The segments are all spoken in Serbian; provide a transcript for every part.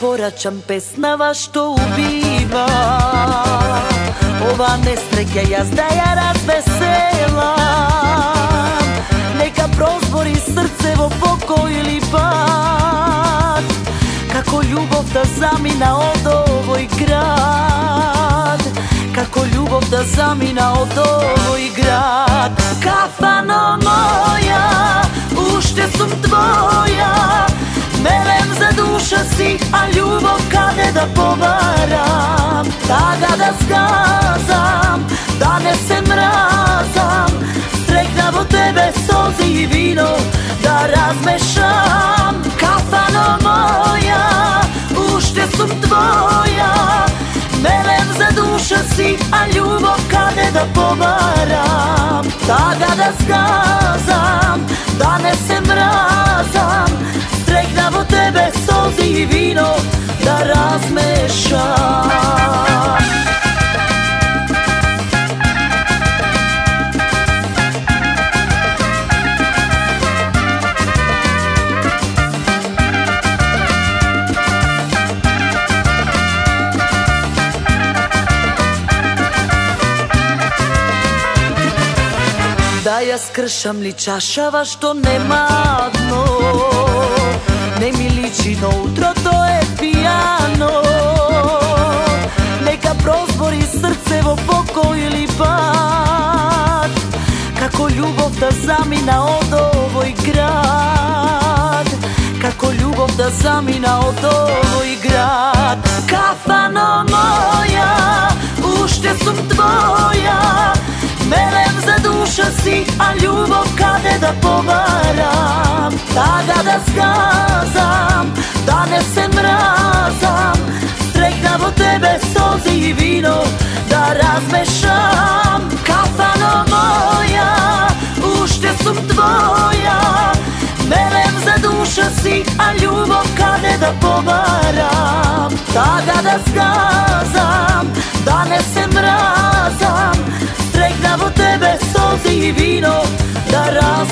poraćam pesnava što ubiva. Ova nesreća jazda ja razveselam. Neka prozbori srcevo pokoj ili pad. Kako ljubav da zamina od ovoj grad. Kako ljubav da zamina od ovoj grad. Kafano moja, ušte sum tvoja. Melem za duša si, a ljubav kade da povaram. Taga da zgazam, da ne se mrazam. Streknavo tebe sozi i vino da razmešam. Kafano moja, ušte sum tvoja. Melem za duša si, a ljubav kade da povaram. Taga da zgazam, da ne se mrazam. Streknavo tebe sozi i vino da razmešam. Da ja skršam li čašava što nema dno. Ne mi liči na utro, to je pijano. Neka prozbori srcevo pokoj ili pad. Kako ljubav da zamina od ovoj grad. Kako ljubav da zamina od ovoj grad. Kafano moja, ušte sum tvoja. Melem za duša si, a ljubav kade da povaram. Taga da zgazam, da ne se mrazam. Streknavo tebe sozi i vino da razmešam. Kafano moja, ušte sum tvoja. Melem za duša si, a ljubav kade da povaram. Taga da zgazam, da ne se mrazam. Streknavo tebe sozi i vino da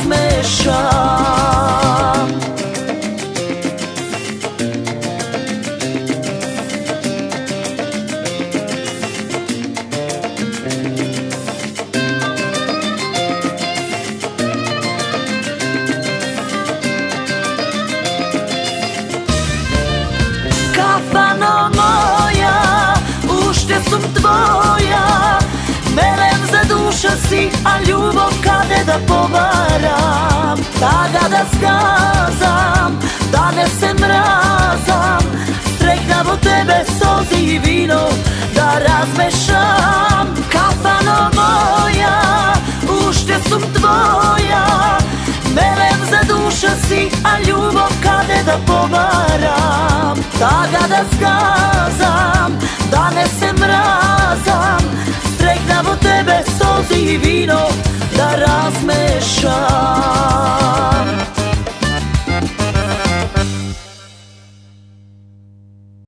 razmešam. Kafano moja, ušte sum tvoja. Melem za duša si, a ljubav kade da povaram. Taga da zgazam, da ne se mrazam. Streknavo tebe sozi i vino da razmešam. Kafano moja, ušte sum tvoja. Melem za duša si, a ljubav kade da povaram. Taga da zgazam, da ne se mrazam. Streknavo tebe sozi i vino da razmešam.